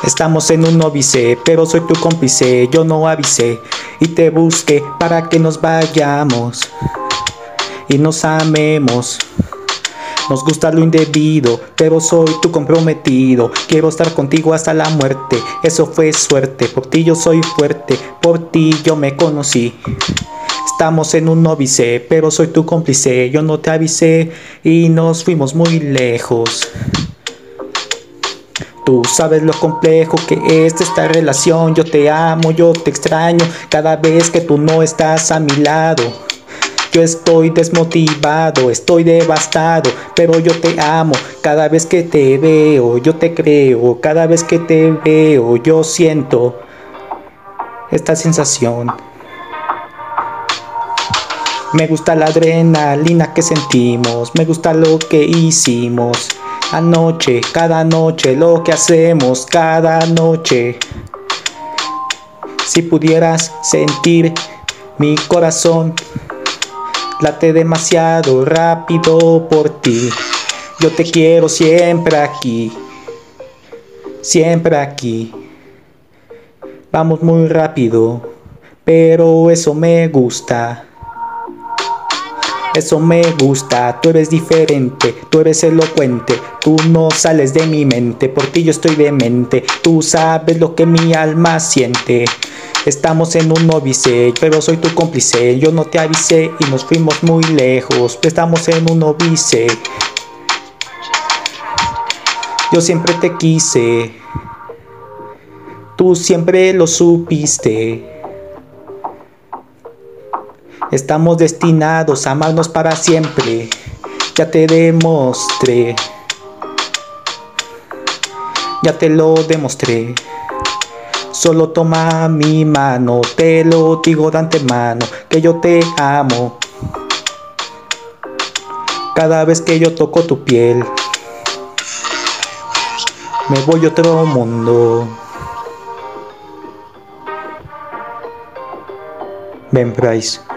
Estamos en un óbice, pero soy tu cómplice. Yo no avisé y te busqué para que nos vayamos y nos amemos. Nos gusta lo indebido, pero soy tu comprometido. Quiero estar contigo hasta la muerte. Eso fue suerte, por ti yo soy fuerte, por ti yo me conocí. Estamos en un óbice, pero soy tu cómplice. Yo no te avisé y nos fuimos muy lejos. Tú sabes lo complejo que es esta relación. Yo te amo, yo te extraño cada vez que tú no estás a mi lado. Yo estoy desmotivado, estoy devastado, pero yo te amo. Cada vez que te veo, yo te creo. Cada vez que te veo, yo siento esta sensación. Me gusta la adrenalina que sentimos, me gusta lo que hicimos anoche, cada noche, lo que hacemos cada noche. Si pudieras sentir mi corazón, late demasiado rápido por ti. Yo te quiero siempre aquí, siempre aquí. Vamos muy rápido, pero eso me gusta. Eso me gusta, tú eres diferente, tú eres elocuente, tú no sales de mi mente, por ti yo estoy demente, tú sabes lo que mi alma siente. Estamos en un óbice, pero soy tu cómplice, yo no te avisé y nos fuimos muy lejos. Estamos en un óbice, yo siempre te quise, tú siempre lo supiste. Estamos destinados a amarnos para siempre. Ya te demostré. Ya te lo demostré. Solo toma mi mano. Te lo digo de antemano. Que yo te amo. Cada vez que yo toco tu piel, me voy a otro mundo. Ben Price.